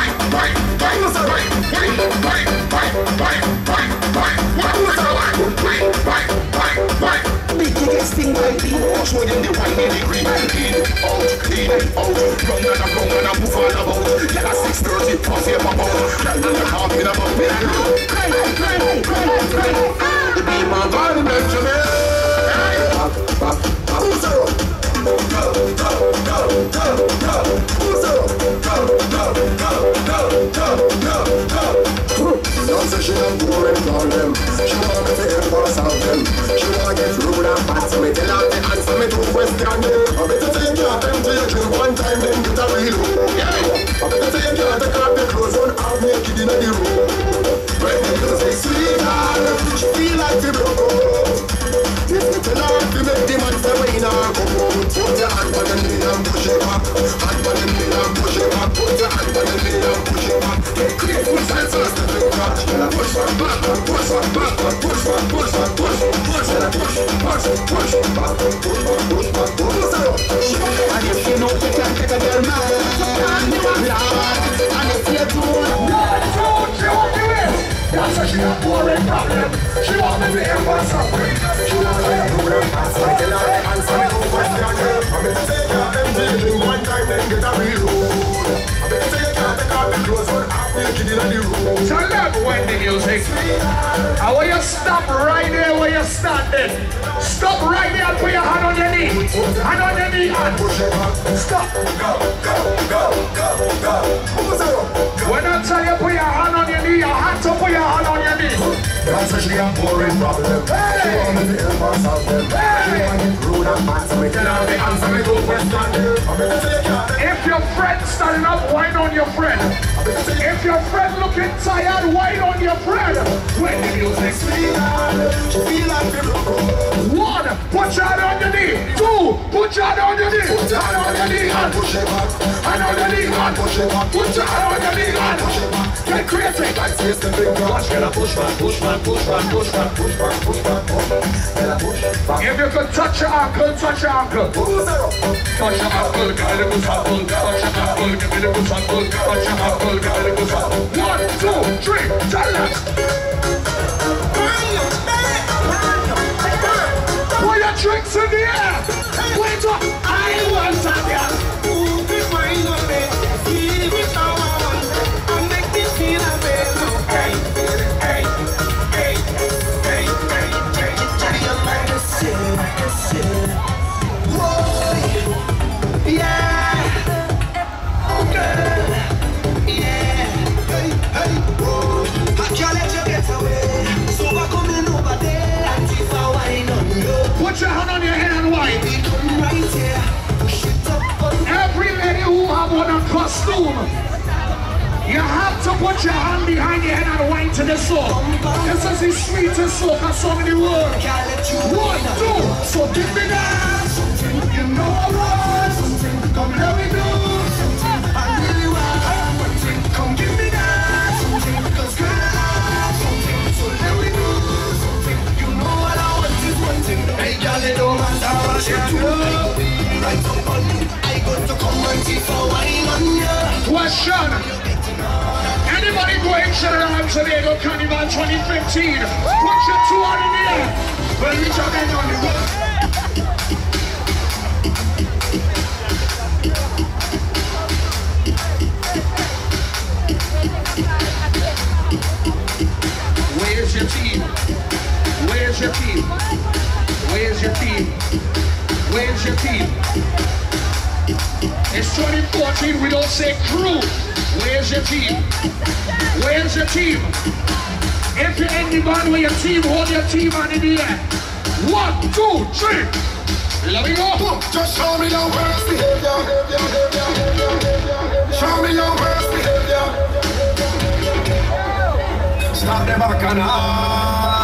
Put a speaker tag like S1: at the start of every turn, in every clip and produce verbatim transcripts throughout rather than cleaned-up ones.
S1: Big biggest thing like the show them the wine in the green. Clean out, clean out. Run and a run and a move all about. Like a six thirty puff here pop out. Like a talking about me. Cry, cry, cry, cry. The be my man Benjamin. Who's up? Go, go, go, go, go. Who's up? Go, go, go, go, go, go, go. Don't say she don't boring on them. She want me to hear what's out them. She want to get rude and fast. So me tell her to answer me two questions. I better take your time to your drink one time, then get a real room. Yeah. I better take your take off the clothes on half naked in the room. When the music sweetheart, she feel like the broke. If you tell her to make the man say we now go home. Put your hand on the knee and push it back. Hand on the knee and push it back. Put your hand on the knee and push it back. Get clear for senses to think back. Push back, back, push back, back, push back, push back, push, push, push, push, push back, push back, push back, push back. And if you know you can take a girl man, and if you do, don't you want to win? That's why she a boring problem. She want me to hear what's up. She want me to do them fast. I tell her to answer me no question. I'm going to take her and take him one time, then get a real road. I'm going to take her, take her the clothes on half naked in the room. Tell them when the music. I want you stop right there where you're standing. Stop right there and put your hand on your knee. Hand on your knee and push it back. Stop. Go, go, go, go, go. When I tell you put your hand on your knee, you have to put your hand on your knee. That's actually a boring problem. She want me to hear what's out there. She want me to rude and fast. So me tell her the answer me go question. If your friend standing up, whine on your friend. If your friend looking tired, whine on your friend. When the music sweet, she feel like the one, put your hand on your knee. Two, put your hand on your knee. Put your hand on your knee and push it back. Hand on your knee and push it back. Put your hand on your knee and push it back. Get crazy. Like face the big watch. Get a push back, push back, push back, push back, push back, push back, push back. If you could touch your ankle, touch your ankle. Touch your ankle, girl, it was apple. Touch your ankle, give me the push ankle. Touch your ankle, girl, it was apple. One, two, three, tell us. Put your drinks in the air. Wait up, I want to get. Move it, wine on me. Give it how I want it. And make me feel a bit. Hey, hey, hey, hey, hey, hey. Johnny, I'm like a sin, like a sin. Whoa, yeah. Girl, yeah. Hey, hey, whoa. I can't let you get away. So I come in over there. Put your hand on your head and whine. Every lady who have on a costume, you have to put your hand behind your head and whine to the song. This is the sweetest soca song in the world. One, two, so give me that. You know I want something. Come let me do something. I really want something. Come give me that something. Cause girl, I have something. So let me do something. You know what I want is one thing. Hey girl, it don't matter what you do. Right up on me, I got to come and see for wine on ya. Question. Anybody going to the Rams Tobago Carnival twenty fifteen? Put your two on in the air. Well, reach out and on the road. Where's your team? Where's your team? Where's your team? Where's your team? It's twenty fourteen, we don't say crew. Where's your team? Where's your team? If you're in the band with your team, hold your team on in the air. One, two, three. Let me go. Just show me your worst behavior. Show me your worst behavior. Stop the bacchanal.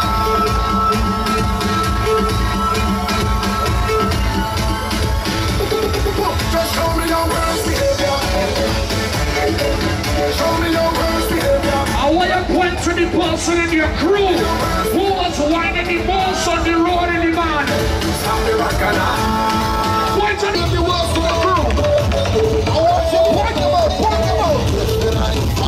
S1: Just show me your worst behavior. Show me your worst behavior. I want you to point to the person in your crew who was whining the most on the road in the van. Stop the bacchanal. Point to the worst of the crew. I want you to point them out, point them out.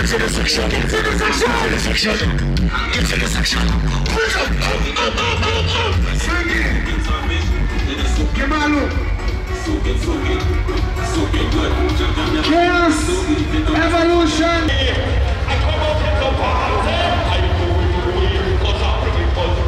S1: Into the section, into the section, into the section, into the section. Push up, up, up, up, up, up. Swing it. Come on, look. Chaos, evolution. I come up with the party. I do it because I'm the party.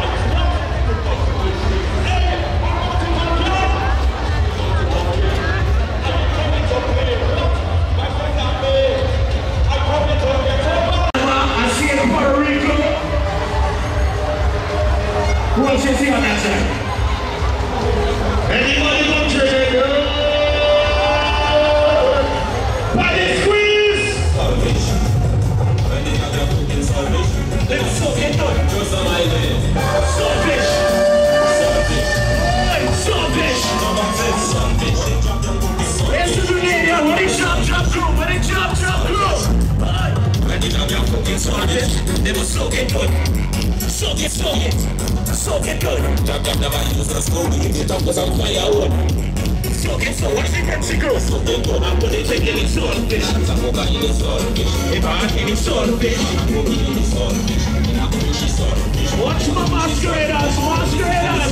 S1: Who else is here on that side? Anybody want to trade? Body squeeze! Salvation. When they have their cooking salvation. Let's soak it up. Just a line there. Salvation. Salvation. Salvation. Salvation. Yes, to the radio. When they chop, chop through. When they chop, chop through. When they have their cooking salvation. They will soak it up. Soak it, soak it. Soak it good. Jab jab never use the school. We give it up cause I'm firewood. Soak it so what's the Pepsi girl? Soak it good. I'm gonna take any swordfish. I'm gonna eat a swordfish. If I eat any swordfish, I'm gonna eat any swordfish. I'm gonna eat swordfish. Watch my masqueraders, masqueraders.